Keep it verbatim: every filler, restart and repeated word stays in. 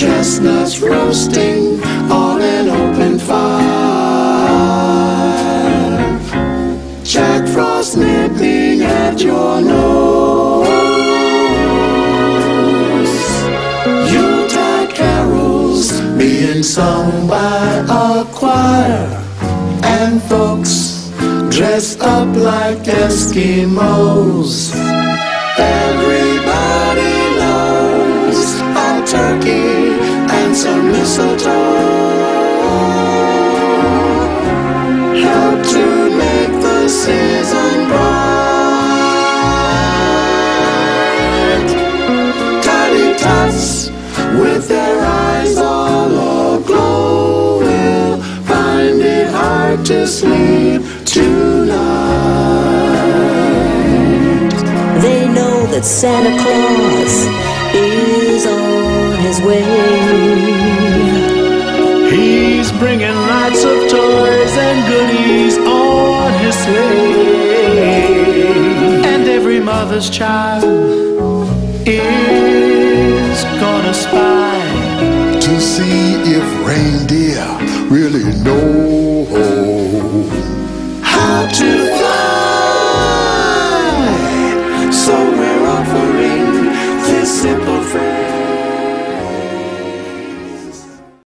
chestnuts roasting on an open fire, Jack Frost nipping at your nose, Yuletide carols being sung by a choir, and folks dressed up like Eskimos. Everybody loves a turkey and some mistletoe, help to make the season bright. Tiny tots with their eyes all aglow will find it hard to sleep tonight. They know that Santa Claus is on his way. He's bringing lots of toys and goodies on his sleigh. And every mother's child is gonna spy to see if reindeer really know